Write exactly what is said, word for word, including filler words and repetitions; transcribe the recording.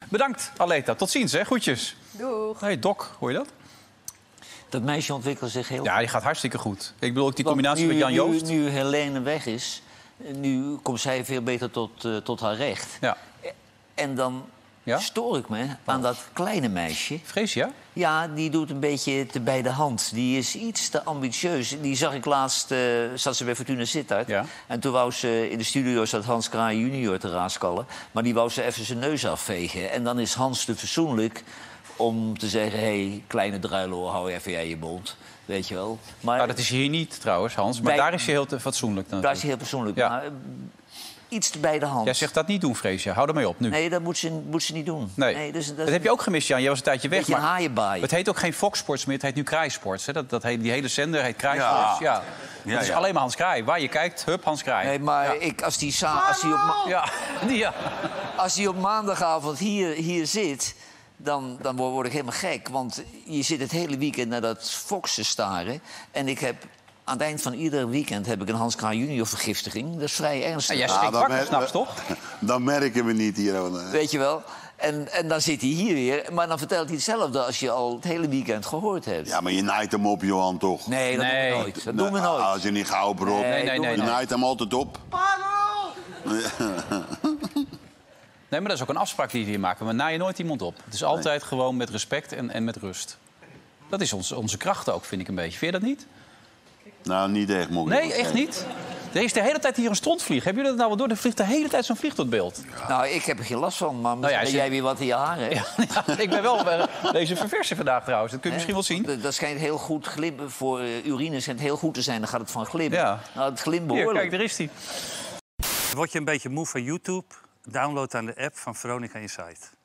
Bedankt, Aleta. Tot ziens, hè. Groetjes. Doeg. Hey, Doc, hoor je dat? Dat meisje ontwikkelt zich heel... Ja, die gaat hartstikke goed. Ik bedoel ook die Want combinatie nu, met Jan Joost. Nu, nu Helene weg is, nu komt zij veel beter tot, uh, tot haar recht. Ja. En dan Ja? stoor ik me aan dat kleine meisje. Freesia? Ja, die doet een beetje te bij de hand. Die is iets te ambitieus. Die zag ik laatst, uh, zat ze bij Fortuna Sittard. Ja. En toen wou ze in de studio zat Hans Kraaij junior te raaskallen. Maar die wou ze even zijn neus afvegen. En dan is Hans te fatsoenlijk om te zeggen... hé, hey, kleine druiloor, hou even jij je mond. Weet je wel. Maar Nou, dat is hier niet trouwens, Hans. Maar Bij- daar is je heel te fatsoenlijk. daar is hij heel persoonlijk. Ja. Maar, uh, iets te bij de hand. Jij zegt dat niet doen, Freesia. Hou ermee op nu. Nee, dat moet ze, moet ze niet doen. Nee. dus, dat Dat heb je ook gemist, Jan. Jij was een tijdje weg. Beetje haaienbaai. Het heet ook geen Fox Sports meer, het heet nu Kraai Sports. Hè? Dat, dat heet, die hele zender heet Kraai Sports. Ja. Ja, Het is ja. alleen maar Hans Kraai. Waar je kijkt, hup, Hans Kraai. Nee, maar Ja. ik, als die sa- als die op ma- Ja. Die, ja. Als hij op maandagavond hier, hier zit, dan, dan word ik helemaal gek. Want je zit het hele weekend naar dat Fox te staren. En ik heb aan het eind van ieder weekend heb ik een Hans Kraaij junior vergiftiging. Dat is vrij ernstig. En jij Ja, schrikt dat wakker mer- s'nachts, toch? Dan merken we niet hier. want, eh, Weet je wel? En, en dan zit hij hier weer. Maar dan vertelt hij hetzelfde als je al het hele weekend gehoord hebt. Ja, maar je naait hem op, Johan, toch? Nee, dat Nee. doen we nooit. Dat doen we Nou, nooit. Als je niet gauw erop. Nee, Nee, nee, doen we nee. Je nooit. naait hem altijd op. Nee, maar dat is ook een afspraak die we hier maken. We naaien nooit iemand op. Het is altijd gewoon met respect en, en met rust. Dat is ons, onze kracht ook, vind ik een beetje. Vind je dat niet? Nou, niet echt, moet ik Nee, wel echt zeggen. niet. Er is de hele tijd hier een strontvlieg. Hebben jullie dat nou wel door? Er vliegt de hele tijd zo'n vlieg door het beeld. Nou, ik heb er geen last van. Maar Nou ja, ben ze- jij weer wat in je haar hebt. Ja, ja, ik ben wel bij deze verversen vandaag trouwens. Dat kun je misschien wel zien. Dat, dat schijnt heel goed glimmen. Voor uh, urine schijnt heel goed te zijn. Dan gaat het van glimmen. Ja. Nou, het glimt Hier, behoorlijk. kijk, daar is hij. Word je een beetje moe van YouTube? Download dan de app van Veronica Insight.